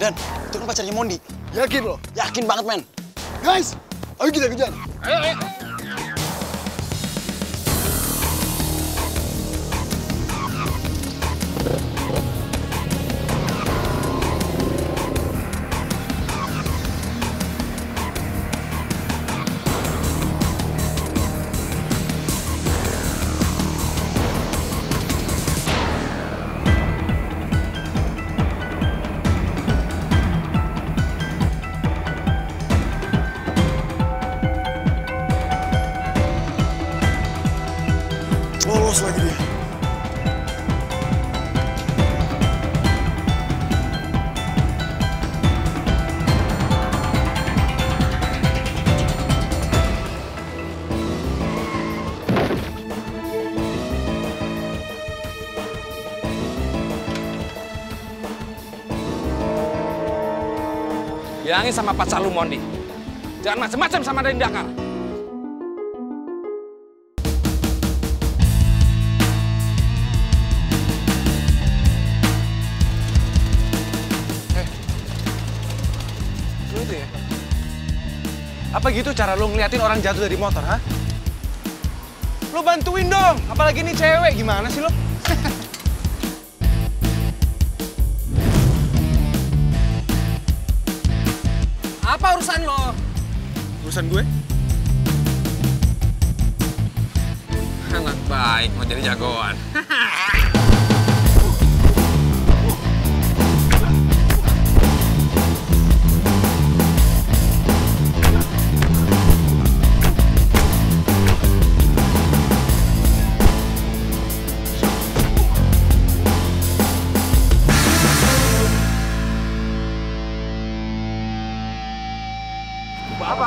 Dan, itu kan pacarnya Mondi. Yakin lo? Yakin banget, men. Guys, ayo kita kejar. Ayo, ayo. Lolos lagi dia. Bilangin sama pacar lu, Mondi. Jangan macem-macem sama Dani Dakar. Lu itu ya? Apa gitu cara lu ngeliatin orang jatuh dari motor, ha? Lu bantuin dong, apalagi ini cewek, gimana sih lu? Apa urusan lo? Urusan gue? Anak baik, mau jadi jagoan. Apa?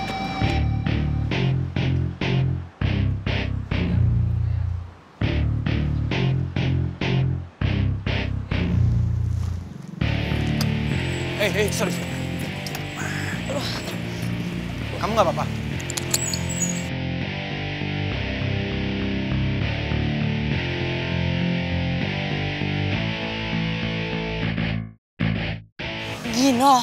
Sorry. Aduh. Kamu nggak apa-apa? Gino.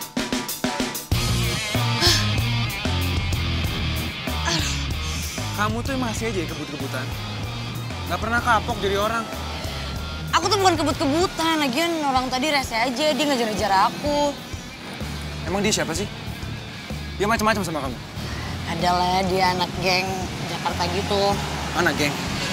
Kamu tuh masih aja kebut-kebutan. Nggak pernah kapok jadi orang. Aku tuh bukan kebut-kebutan, lagian orang tadi rese aja, dia ngejar-ngejar aku. Emang dia siapa sih? Dia macam-macam sama kamu? Adalah dia anak geng Jakarta gitu. Anak geng?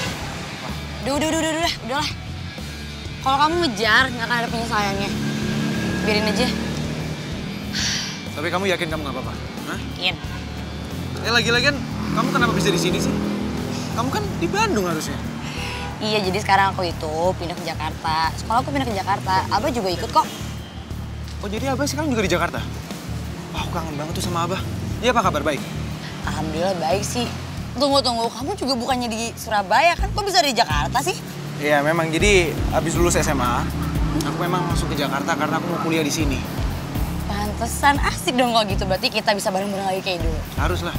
Udahlah. Kalau kamu ngejar, nggak akan ada penyesalannya. Biarin aja. Tapi kamu yakin kamu nggak apa-apa? Hah? Yakin. Lagi-lagian kamu kenapa bisa di sini sih? Kamu kan di Bandung harusnya. Iya, jadi sekarang aku itu pindah ke Jakarta. Sekolah aku pindah ke Jakarta. Abah juga ikut kok. Oh, jadi Abah sekarang juga di Jakarta? Wah, aku kangen banget tuh sama Abah. Iya, apa kabar? Baik? Alhamdulillah baik sih. Tunggu. Kamu juga bukannya di Surabaya kan? Kok bisa di Jakarta sih? Iya, memang. Jadi abis lulus SMA, aku memang langsung ke Jakarta karena aku mau kuliah di sini. Pantesan asik dong kalau gitu. Berarti kita bisa bareng-bareng lagi kayak dulu. Harus lah.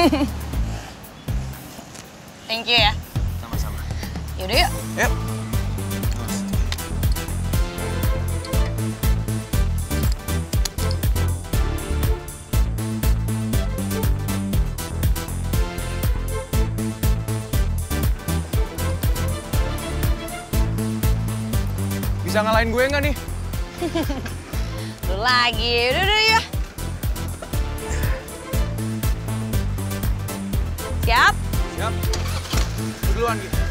Thank you ya. Sama-sama. Yaudah yuk. Yuk. Bisa ngalahin gue nggak nih? Lu lagi. Udah ya. Siap? Siap. Lu duluan gitu.